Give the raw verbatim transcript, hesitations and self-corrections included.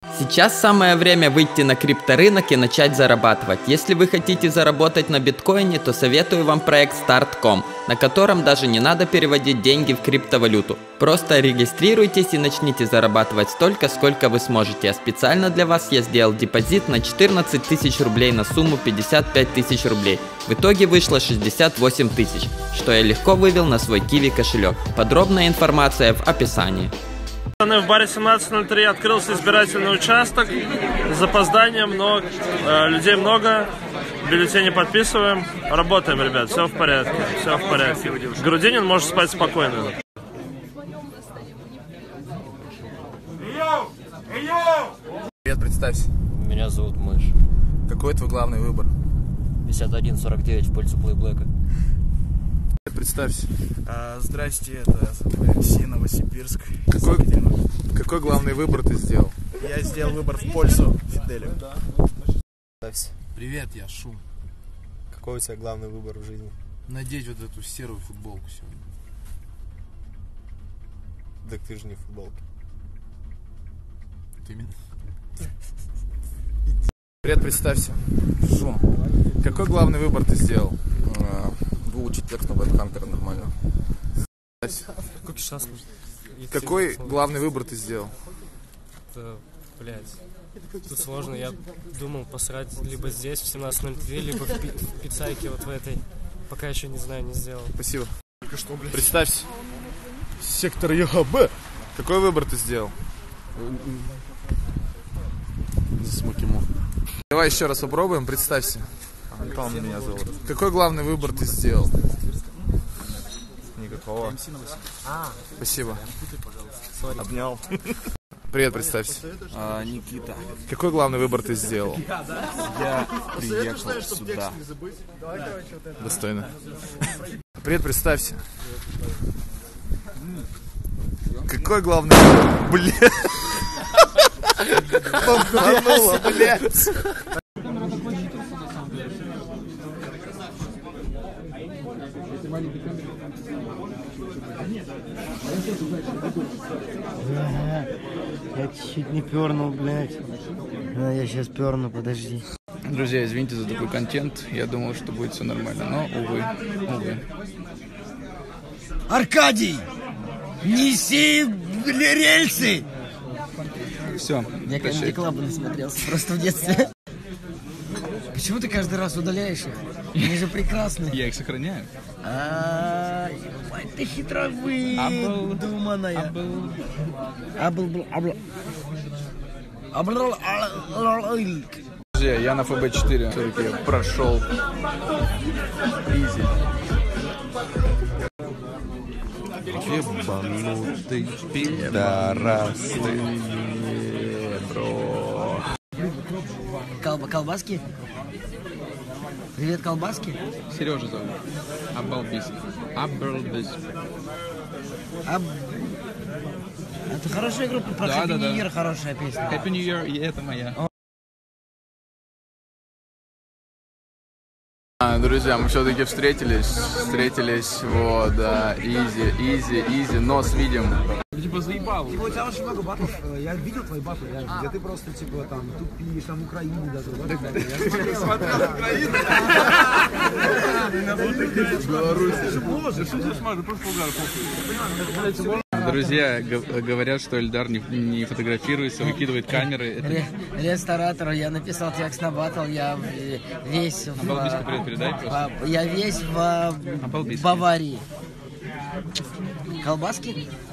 Сейчас самое время выйти на крипторынок и начать зарабатывать. Если вы хотите заработать на биткоине, то советую вам проект старт точка ком, на котором даже не надо переводить деньги в криптовалюту. Просто регистрируйтесь и начните зарабатывать столько, сколько вы сможете. А специально для вас я сделал депозит на четырнадцать тысяч рублей на сумму пятьдесят пять тысяч рублей. В итоге вышло шестьдесят восемь тысяч, что я легко вывел на свой Kiwi кошелек. Подробная информация в описании. В баре семнадцать ноль три открылся избирательный участок с запозданием, но э, людей много, бюллетени подписываем, работаем, ребят, все в порядке, все в порядке. Грудинин может спать спокойно. Привет, представься. Меня зовут Мышь. Какой твой главный выбор? пятьдесят один сорок девять в пользу плейблэка. Представься. А, здрасте, это Алексей, Новосибирск. Какой, какой главный выбор ты сделал? Я сделал выбор в пользу Фиделя. Привет, я Шум. Какой у тебя главный выбор в жизни? Надеть вот эту серую футболку сегодня. Так ты же не в футболке. Ты именно? Привет, представься. Шум. Какой главный выбор ты сделал? Выучить текст на WebHunter нормально. Какой главный выбор ты сделал? Это, блядь, тут сложно. Я думал посрать либо здесь в семнадцать ноль три, либо в, пи в пиццайке вот в этой. Пока еще не знаю, не сделал. Спасибо. Что, представься. Сектор ЕГБ. Какой выбор ты сделал? Засмокимо. Давай еще раз попробуем, представься. Антон меня зовут. Какой главный выбор ты сделал? Никакого. Спасибо. Обнял. Привет, представься. А, Никита. Какой главный выбор ты сделал? Я приехал сюда. Достойно. Привет, представься. Какой главный выбор? Блядь. Попануло, блядь. Я чуть не пернул, блядь. А, я сейчас перну, подожди. Друзья, извините за такой контент. Я думал, что будет все нормально, но, увы, увы. Аркадий! Неси рельсы! Все, я Comedy Club насмотрелся просто в детстве. Почему ты каждый раз удаляешь их? Они же прекрасны. Я их сохраняю. А, ты хитровыдуманная. Абл. Абл. Абл. Абл. Друзья, я на эф бэ четыре все-таки прошел. Изи. Ебанутый пидорас. Бро. Колба колбаски? Привет, колбаски? Сережа зовут. Обалбис. Обалбис. Аб... Это хорошая группа, про да, Happy да, New Year да. Хорошая песня. Happy New Year, и это моя. Друзья, мы все-таки встретились, встретились, вот, да, изи, изи, изи, нос видим. Типа заебал. Типа у тебя очень много батлов, я видел твои батлы, реально, где ты просто, типа, там, тупишь, там, Украину даже. Я смотрел Украину. Беларусь. Боже, что ты смотришь, просто угар. Друзья говорят, что Эльдар не, не фотографируется, выкидывает камеры. Это... Ресторатору я написал текст на батл, я весь в... Обалбиску привет передай просто. Я весь в Обалбиску. Баварии. Колбаски?